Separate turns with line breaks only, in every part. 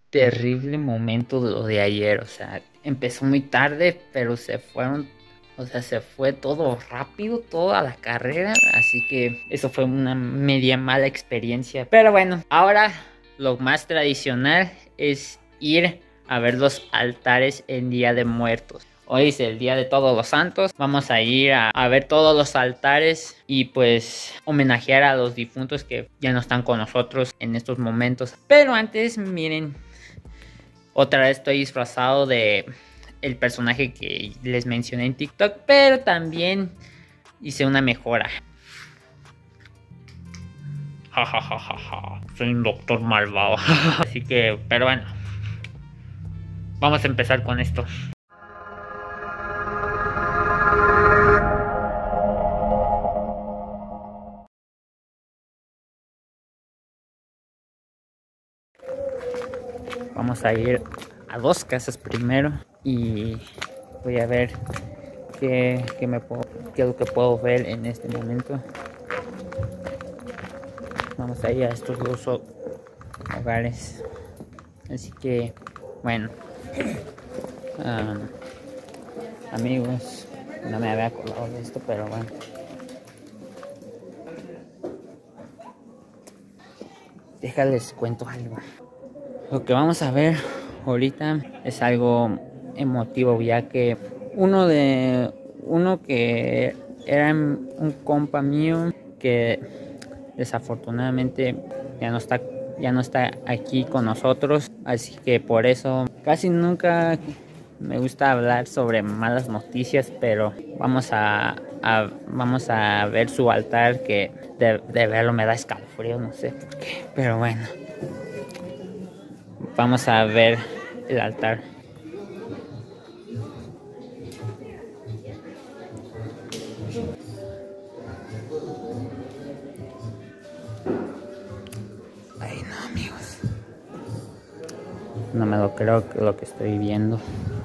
terrible momento lo de ayer. O sea, empezó muy tarde, pero se fueron. O sea, se fue todo rápido, toda la carrera. Así que eso fue una media mala experiencia. Pero bueno, ahora lo más tradicional es ir a ver los altares en Día de Muertos. Hoy es el Día de Todos los Santos. Vamos a ir a ver todos los altares y pues homenajear a los difuntos que ya no están con nosotros en estos momentos. Pero antes, miren, otra vez estoy disfrazado de el personaje que les mencioné en TikTok, pero también hice una mejora. Ja, ja, ja, ja, ja. Soy un doctor malvado. Así que, pero bueno, vamos a empezar con esto. Vamos a ir a dos casas primero y voy a ver qué es lo que puedo ver en este momento. Vamos a ir a estos dos hogares. Así que, bueno, amigos, no me había acordado de esto, pero bueno. Déjales cuento algo. Lo que vamos a ver ahorita es algo emotivo, ya que uno que era un compa mío que desafortunadamente ya no está aquí con nosotros, así que por eso casi nunca me gusta hablar sobre malas noticias, pero vamos a ver su altar, que de verlo me da escalofrío, no sé por qué, pero bueno. Vamos a ver el altar. Ay, no, amigos. No me lo creo lo que estoy viendo.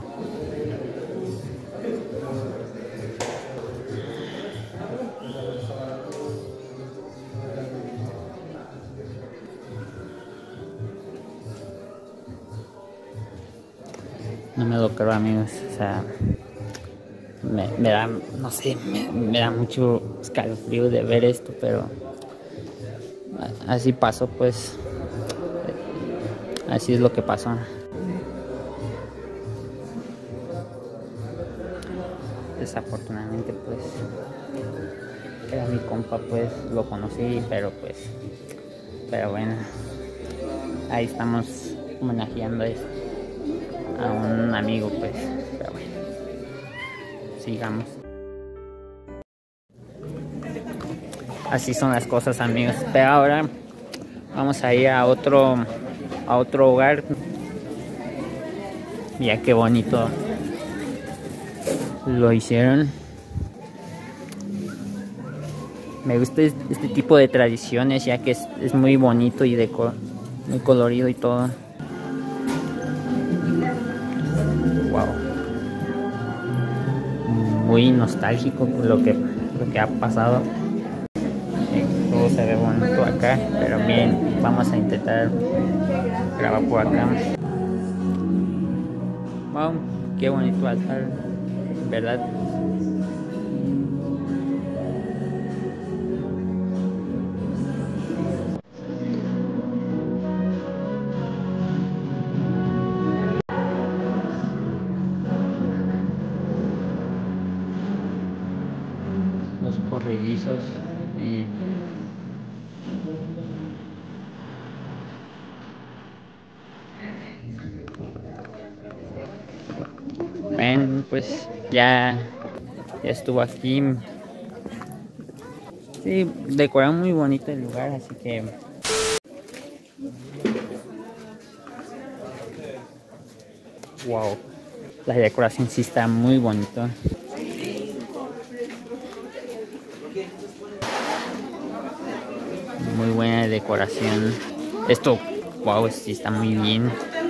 No me lo creo, amigos. O sea, me da, no sé, me da mucho escalofrío de ver esto, pero así pasó, pues. Así es lo que pasó. Desafortunadamente, pues, era mi compa, pues, lo conocí, pero bueno, ahí estamos homenajeando a un amigo, pues, pero bueno, sigamos. Así son las cosas, amigos. Pero ahora vamos a ir a otro hogar. Ya qué bonito lo hicieron. Me gusta este tipo de tradiciones, ya que es muy bonito y muy colorido y todo. Wow. Muy nostálgico lo que ha pasado. Todo se ve bonito acá, pero bien, vamos a intentar grabar por acá. Wow, qué bonito altar, ¿verdad? Los corredizos y ven, pues ya estuvo aquí. Sí, decoraron muy bonito el lugar, así que wow, la decoración sí está muy bonito. Muy buena decoración. Esto, wow, sí está muy bien.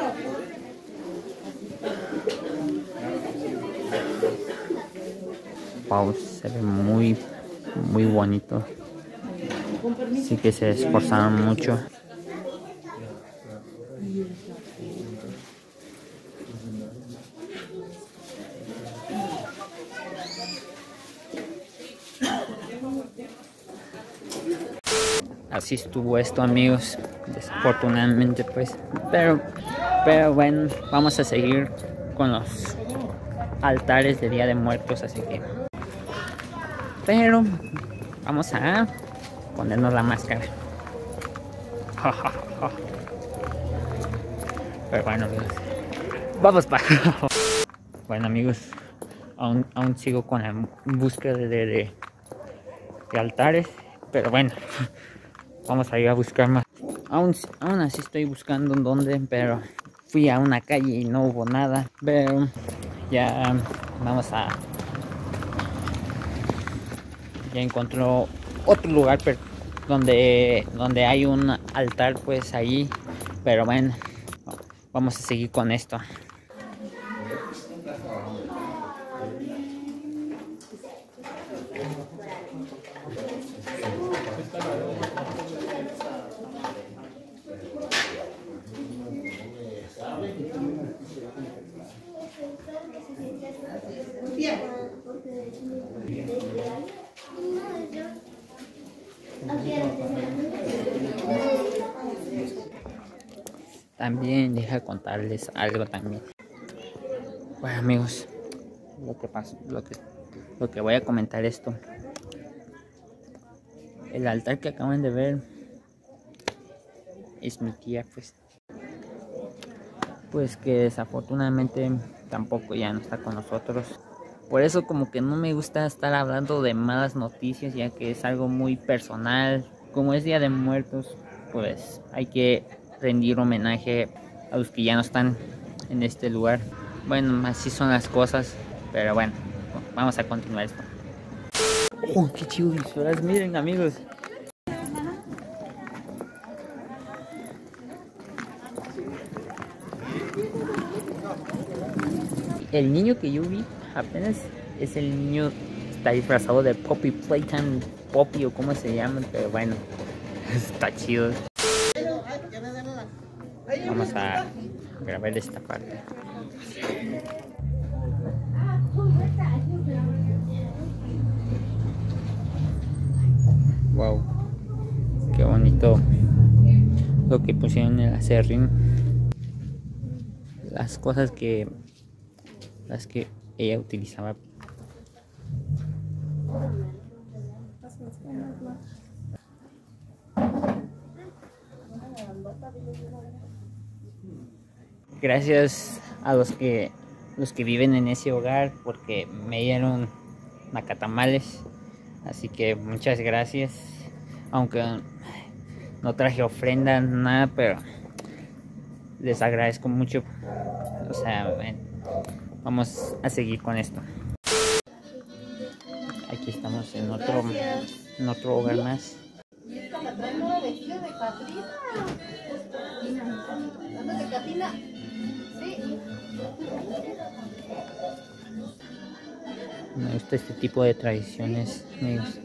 Wow, se ve muy bonito. Sí que se esforzaron mucho. así estuvo esto, amigos, desafortunadamente pues, pero bueno, vamos a seguir con los altares de Día de Muertos, así que, pero vamos a ponernos la máscara. Pero bueno, amigos, vamos para bueno, amigos, aún sigo con la búsqueda de altares, pero bueno, vamos a ir a buscar más. Aún así estoy buscando en dónde, pero fui a una calle y no hubo nada, pero ya vamos a... Ya encontró otro lugar donde hay un altar pues ahí, pero bueno, vamos a seguir con esto. También deja contarles algo también. Bueno, amigos, lo que voy a comentar esto. El altar que acaban de ver es mi tía, pues que desafortunadamente tampoco ya no está con nosotros. Por eso como que no me gusta estar hablando de malas noticias, ya que es algo muy personal. Como es Día de Muertos, pues hay que rendir homenaje a los que ya no están en este lugar. Bueno, así son las cosas, pero bueno, vamos a continuar esto. ¡Oh, qué chido disfraz! Miren, amigos. El niño que yo vi apenas es el niño, está disfrazado de Poppy Playtime, Poppy o como se llama, pero bueno, está chido. Vamos a grabar esta parte. Wow, qué bonito lo que pusieron en el acerrín. Las cosas que ella utilizaba. Gracias a los que viven en ese hogar, porque me dieron nacatamales, así que muchas gracias. Aunque no traje ofrenda, nada, pero les agradezco mucho. O sea, vamos a seguir con esto. Aquí estamos en otro hogar más. Me gusta este tipo de tradiciones, amigos.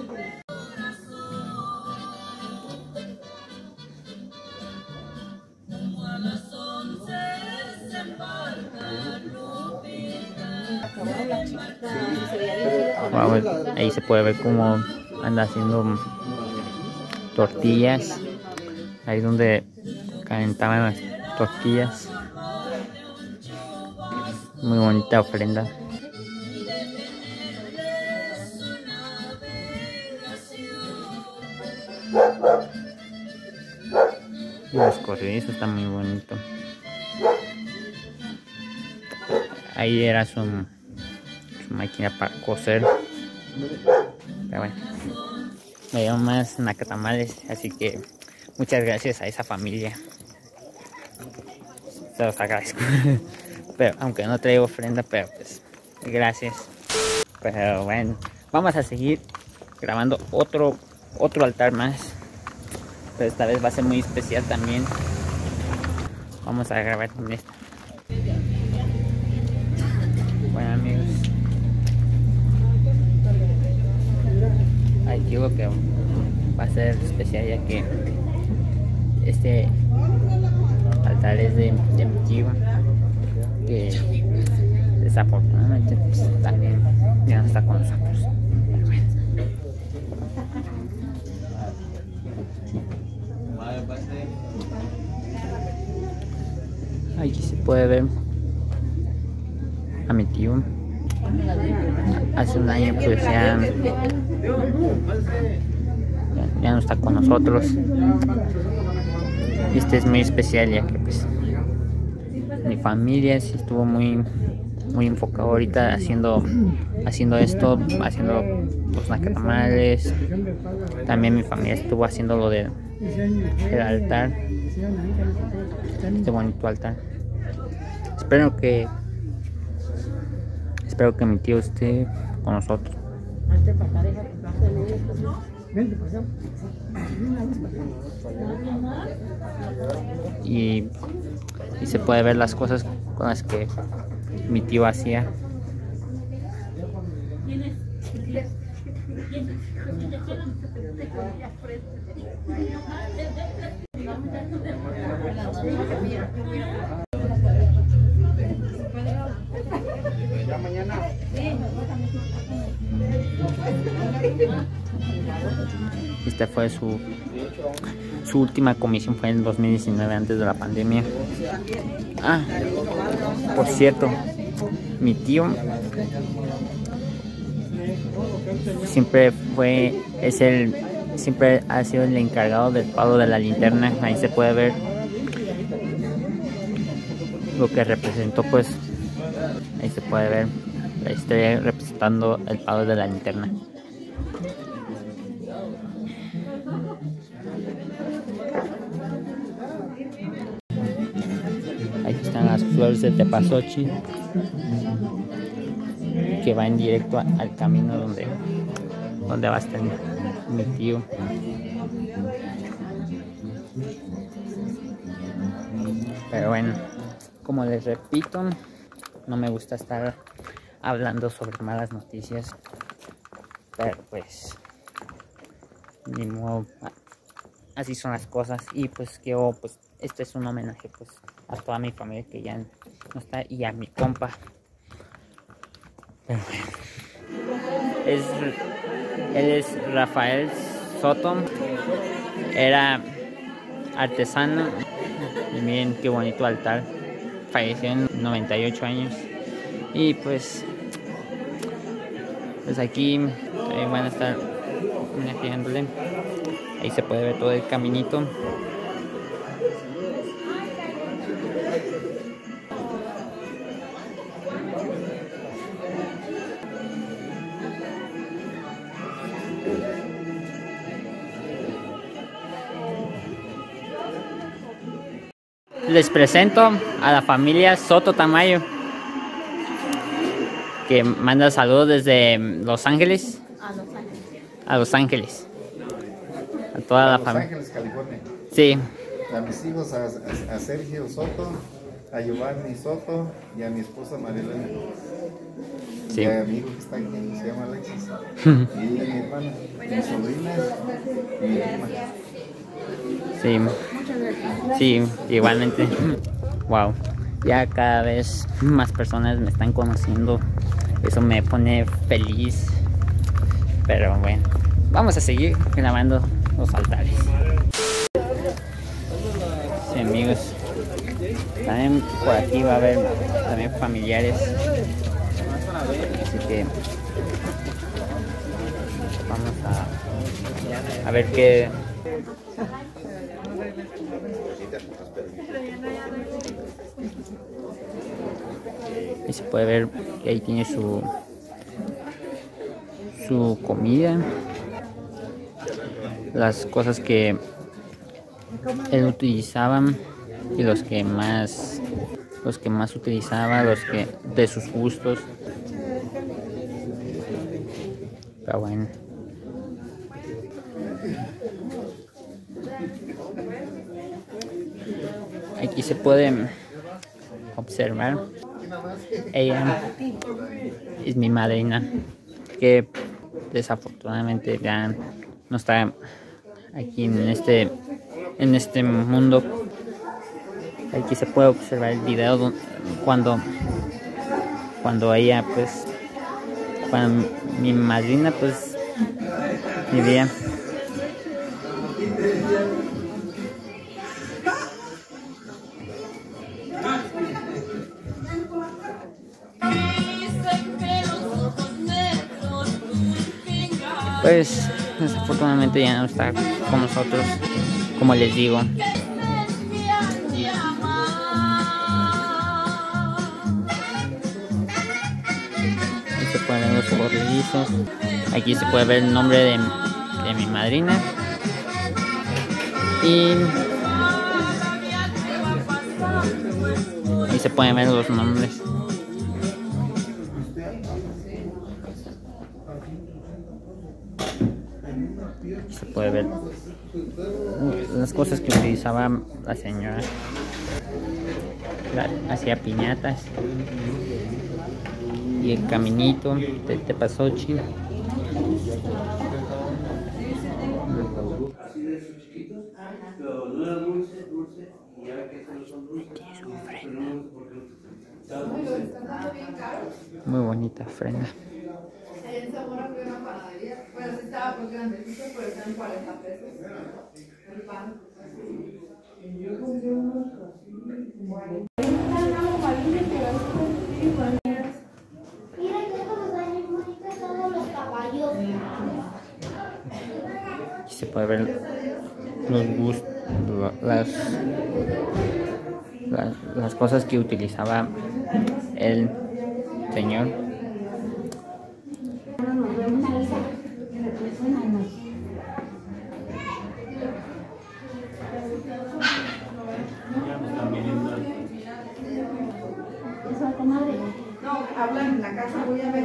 Wow, ahí se puede ver cómo anda haciendo tortillas. Ahí donde calentaban las tortillas. Muy bonita ofrenda. Y los corredizos están muy bonitos. Ahí era su máquina para coser. Pero bueno, me dieron más nacatamales, así que muchas gracias a esa familia. Se los agradezco. Pero aunque no traigo ofrenda, pero pues gracias. Pero bueno, vamos a seguir grabando otro altar más. Pero esta vez va a ser muy especial también. Vamos a grabar en esta. Bueno, amigos, aquí lo que va a ser especial, ya que este altar es de mi tío, que desafortunadamente pues, también ya no está con nosotros. Pero bueno. Aquí se puede ver a mi tío. Hace un año pues ya no está con nosotros. Y este es muy especial, ya que pues mi familia sí estuvo muy enfocado ahorita haciendo esto, haciendo los nacatamales. También mi familia estuvo haciendo lo del altar, este bonito altar. Espero que mi tío esté con nosotros. Y se puede ver las cosas con las que mi tío hacía. Esta fue su última comisión, fue en 2019, antes de la pandemia. Por cierto, mi tío siempre ha sido el encargado del palo de la linterna. Ahí se puede ver lo que representó, pues ahí se puede ver la historia representando el palo de la linterna. Aquí están las flores de Tepazochi, que van directo al camino donde va a estar mi tío. Pero bueno, como les repito, no me gusta estar hablando sobre malas noticias, pero pues ni modo, así son las cosas. Y pues pues este es un homenaje pues a toda mi familia que ya no está, y a mi compa. Pero bueno, él es Rafael Soto, era artesano. Y miren qué bonito altar. Falleció en 98 años. Y pues aquí van a estar homenajeándole. Ahí se puede ver todo el caminito. Les presento a la familia Soto Tamayo, que manda saludos desde Los Ángeles. A Los Ángeles. A toda la familia.
Los Ángeles, California.
Sí.
A mis hijos, a Sergio Soto, a Giovanni Soto y a mi esposa Marilena.
Sí.
Y a mi hijo que está aquí, se llama Alexis. Y mi hermana, mi sobrina y mi prima.
Sí. Sí, igualmente. Wow. Ya cada vez más personas me están conociendo. Eso me pone feliz. Pero bueno, vamos a seguir grabando los altares. Sí, amigos. También por aquí va a haber también familiares. Así que vamos a ver qué. Y se puede ver que ahí tiene su comida, las cosas que él utilizaba y los que más utilizaba, de sus gustos. Pero bueno, aquí se puede observar. Ella es mi madrina, que desafortunadamente ya no está aquí en este mundo. Aquí se puede observar el video cuando ella pues, cuando mi madrina pues vivía. pues desafortunadamente ya no está con nosotros, como les digo. Aquí se pueden ver los corredizos. Aquí se puede ver el nombre de mi madrina. Y ahí se pueden ver los nombres. Se puede ver las cosas que utilizaba la señora. Hacía piñatas. Y el caminito de Tepasochi. Muy bonita ofrenda.
En Zamora fue una panadería, bueno, sí estaba pues grandecito, pero están 40 pesos el pan. Mira que estos dan bonitos todos los caballos.
Aquí se puede ver los gustos, las cosas que utilizaba el señor.
No, hablan en la casa, voy a ver.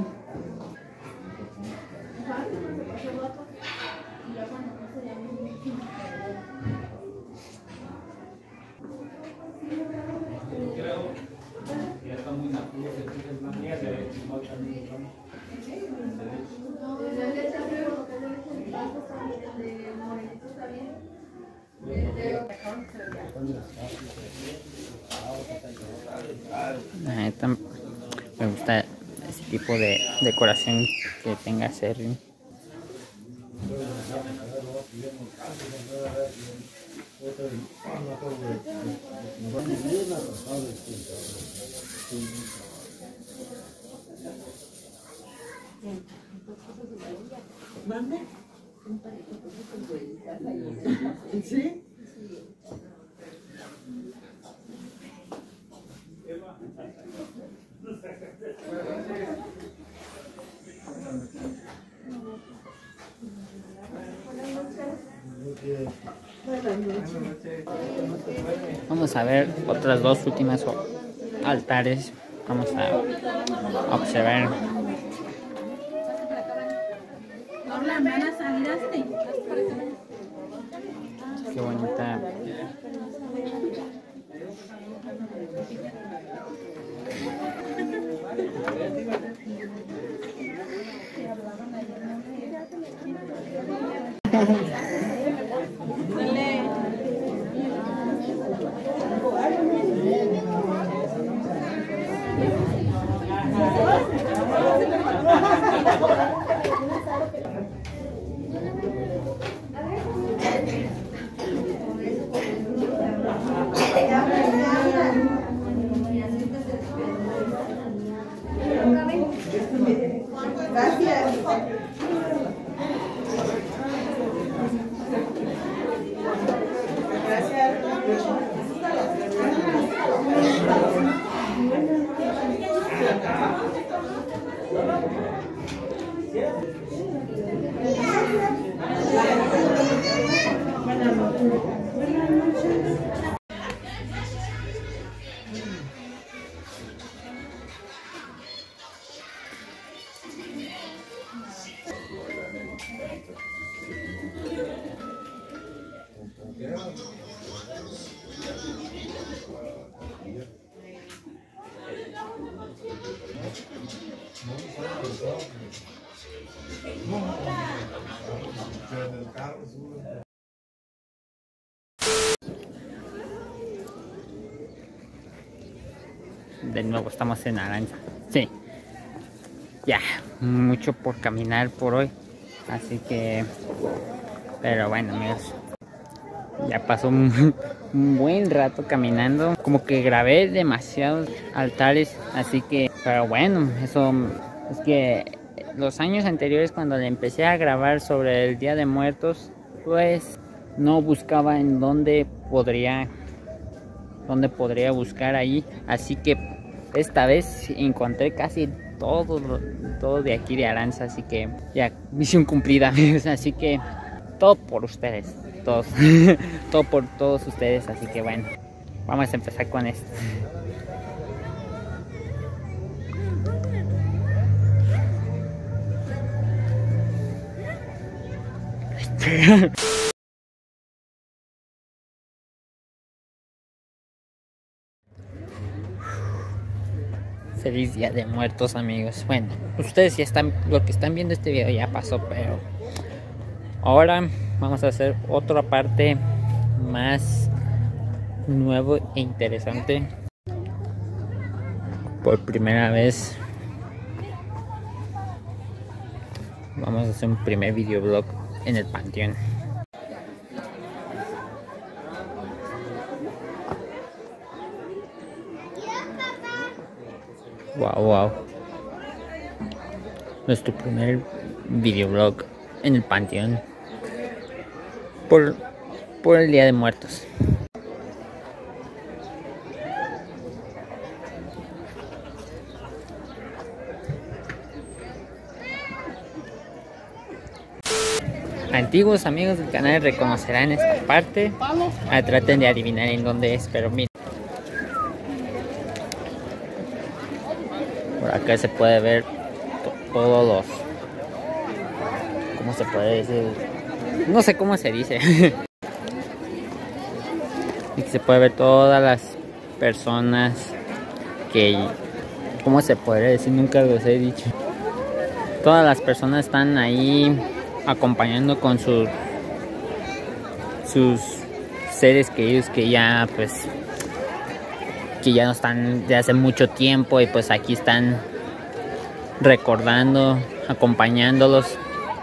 Me gusta ese tipo de decoración que tenga Serri.
¿Sí?
Vamos a ver otras dos últimas altares. Vamos a observar. Qué bonita. De nuevo estamos en Aranza. Sí. Ya, mucho por caminar por hoy. Así que... Pero bueno, amigos. Ya pasó un buen rato caminando. Como que grabé demasiados altares. Así que... Pero bueno, eso... Es que los años anteriores, cuando le empecé a grabar sobre el Día de Muertos, pues no buscaba en dónde podría buscar ahí, así que esta vez encontré casi todo de aquí de Aranza, así que ya misión cumplida, amigos. Así que todo por ustedes, todos todo por todos ustedes, así que bueno, vamos a empezar con esto. Feliz Día de Muertos, amigos. Bueno, ustedes ya están, lo que están viendo este video ya pasó, pero ahora vamos a hacer otra parte más nuevo e interesante. Por primera vez vamos a hacer un primer videoblog en el panteón. Wow. Nuestro primer videoblog en el panteón por el Día de Muertos. Antiguos amigos del canal reconocerán esta parte. Traten de adivinar en dónde es, pero miren. Por acá se puede ver todos los... ¿Cómo se puede decir? No sé cómo se dice. Y se puede ver todas las personas que... ¿Cómo se puede decir? Nunca los he dicho. Todas las personas están ahí acompañando con sus seres queridos que ya pues que ya no están de hace mucho tiempo, y pues aquí están recordando, acompañándolos.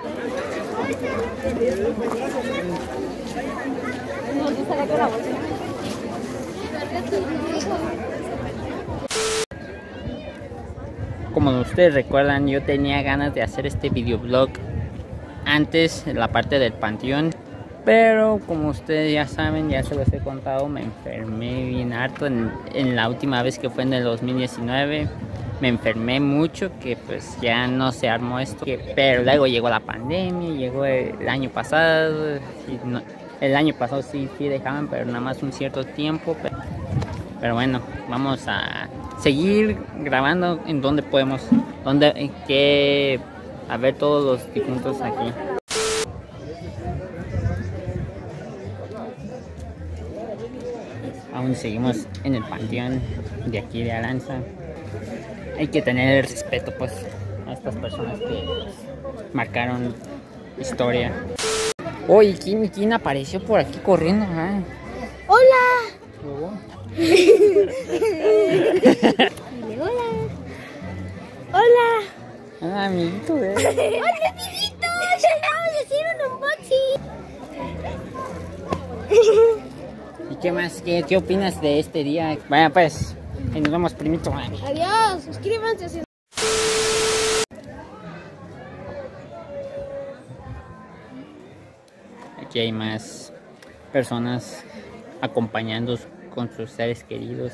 Como ustedes recuerdan, yo tenía ganas de hacer este videoblog antes en la parte del panteón, pero como ustedes ya saben, ya se los he contado, me enfermé bien harto en la última vez que fue en el 2019. Me enfermé mucho, que pues ya no se armó esto, pero luego llegó la pandemia, llegó el año pasado, el año pasado sí dejaban, pero nada más un cierto tiempo, pero bueno, vamos a seguir grabando en donde podemos, a ver todos los difuntos aquí. Aún seguimos en el panteón de aquí de Aranza. Hay que tener respeto pues a estas personas que pues, marcaron historia. Oye, ¿quién apareció por aquí corriendo?
¡Hola! Dile hola. Hola.
Ah, amiguito,
¡Hola, amiguitos! Vamos a hacer un unboxing.
¿Y qué más? ¿Qué opinas de este día? Bueno, pues, nos vemos, primito.
Adiós, suscríbanse.
Aquí hay más personas acompañando con sus seres queridos.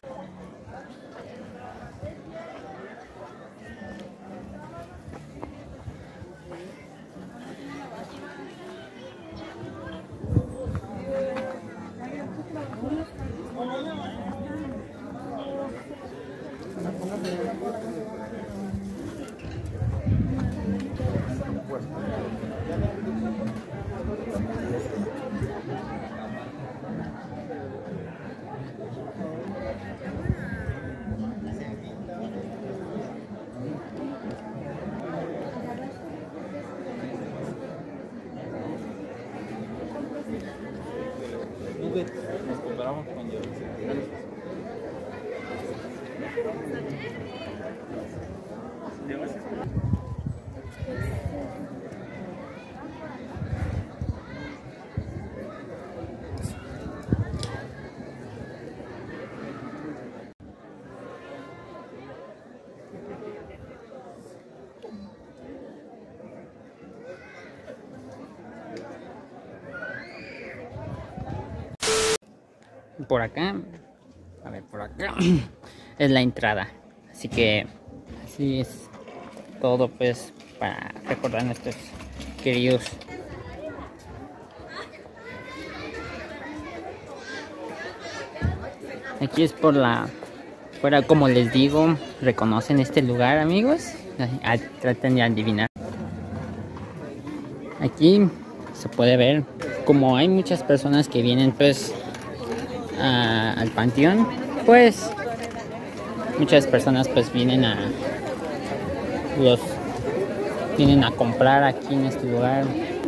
Nos comparamos con ellos.
por acá. A ver, por acá es la entrada. Así que así es todo, pues, para recordar a nuestros queridos. Aquí es por la... Fuera, como les digo, ¿reconocen este lugar, amigos? Traten de adivinar. Aquí se puede ver como hay muchas personas que vienen, pues, al panteón, pues muchas personas pues vienen a comprar aquí en este lugar.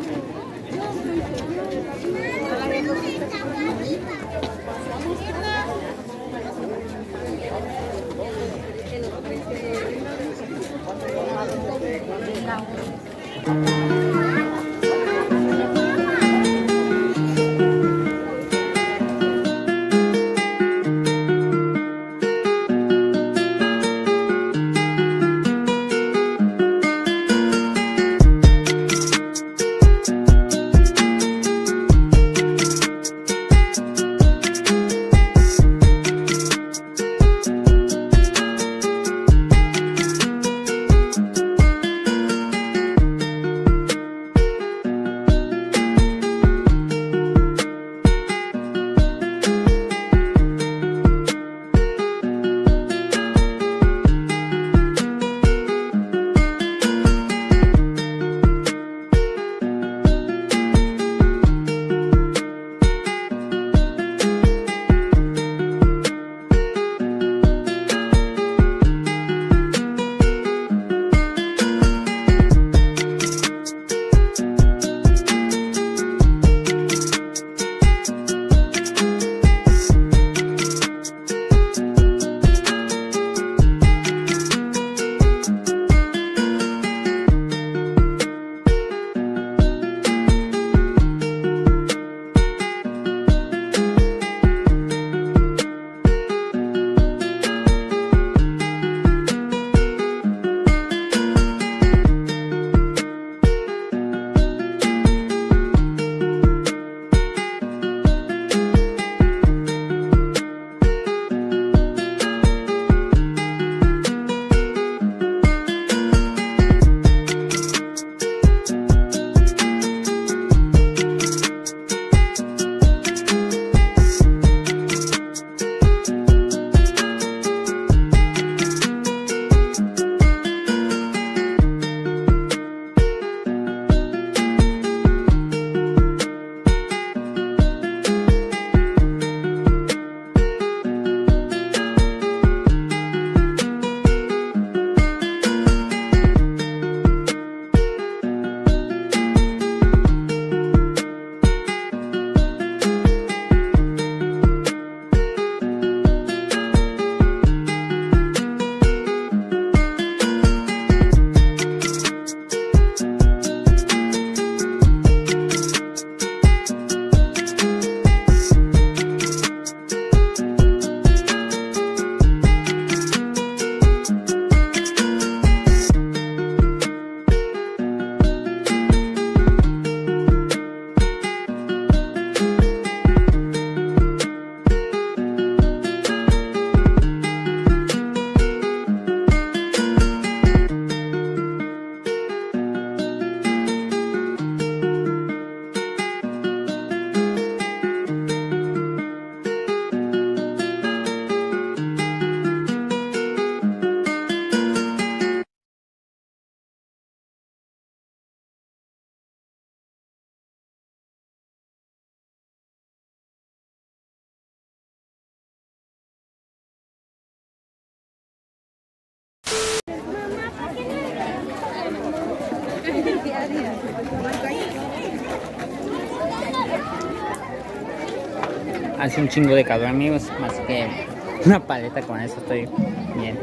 Hace un chingo de calor, amigos, más que una paleta, con eso estoy bien.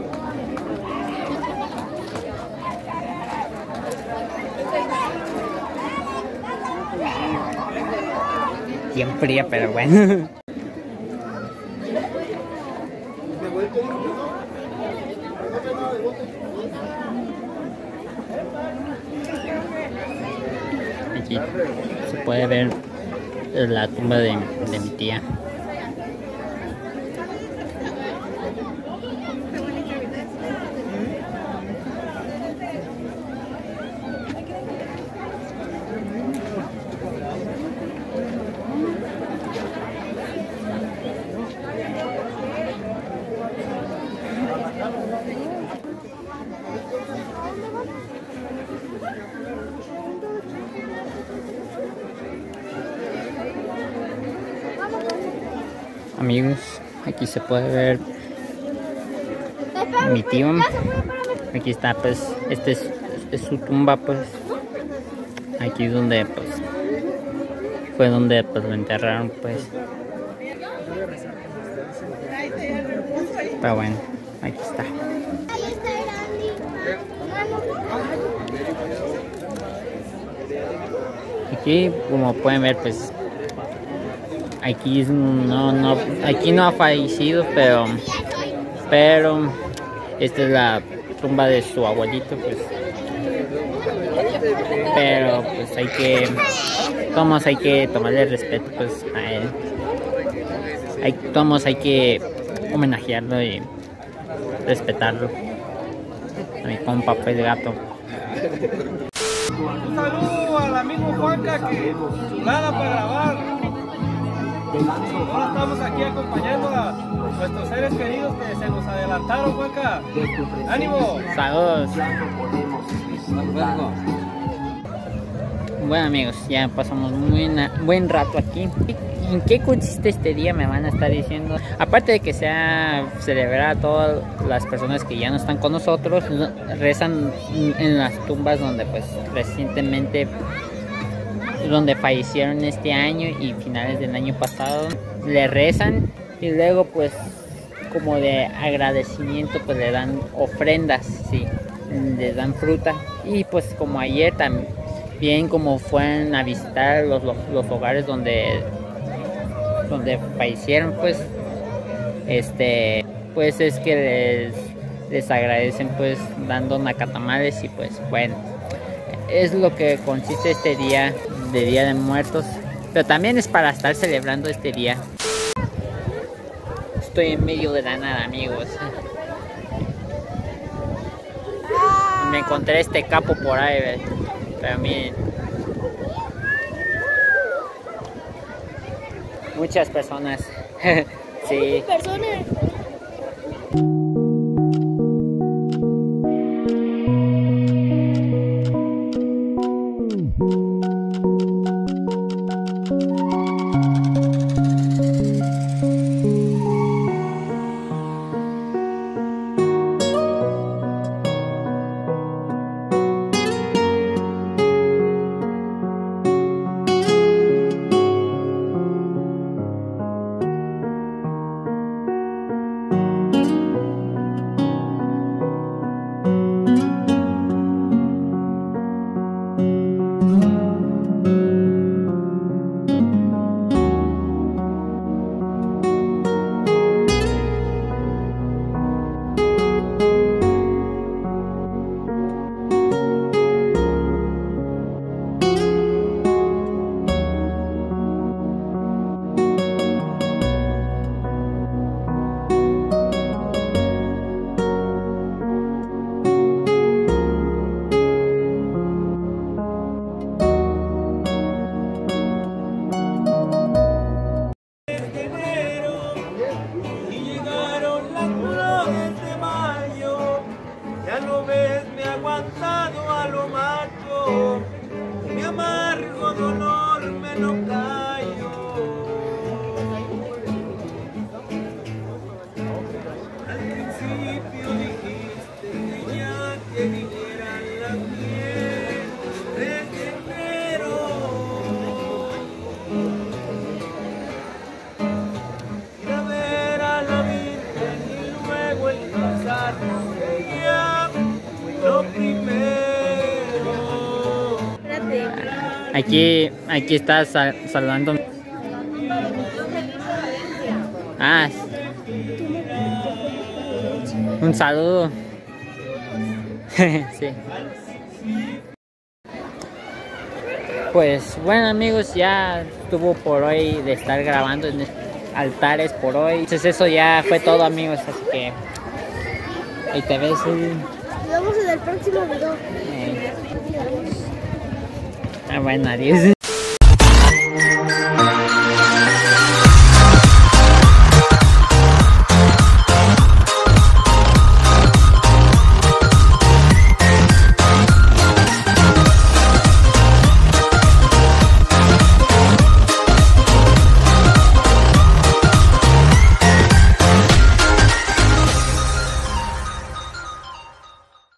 Bien fría, pero bueno. Aquí se puede ver la tumba de mi tía. Amigos, aquí se puede ver mi tío. Aquí está, pues, este es su tumba, pues. Aquí es donde, pues, fue donde, pues, lo enterraron, pues. Pero bueno, aquí está. Aquí, como pueden ver, pues, aquí aquí no ha fallecido, pero esta es la tumba de su abuelito, pues. Pero pues hay que tomarle respeto, pues, a él. Hay que homenajearlo y respetarlo. A mi compa, pues, el gato.
Un saludo al amigo Juanca, que chulada para grabar. Ahora estamos aquí acompañando a nuestros seres queridos que se nos adelantaron, Juanca. ¡Ánimo!
Saludos. Bueno, amigos, ya pasamos buen rato aquí. ¿En qué consiste este día? Me van a estar diciendo. Aparte de que sea celebrar a todas las personas que ya no están con nosotros, rezan en las tumbas donde, pues, recientemente, donde fallecieron este año y finales del año pasado. Le rezan y luego, pues, como de agradecimiento, pues le dan ofrendas, sí, les dan fruta. Y pues como ayer también, como fueron a visitar los hogares donde fallecieron, pues pues es que les agradecen, pues, dando nacatamales. Y pues bueno, es lo que consiste este día de Día de Muertos, pero también es para estar celebrando este día. Estoy en medio de la nada, amigos. Me encontré este capo por ahí, ¿ves? Pero miren, muchas personas. Sí. Aquí está saludando. Un saludo. Sí. Pues bueno, amigos, ya estuvo por hoy de estar grabando en altares por hoy. Entonces eso ya fue todo, amigos, así que ahí te ves.
Nos vemos en el próximo video.
Bueno, adiós.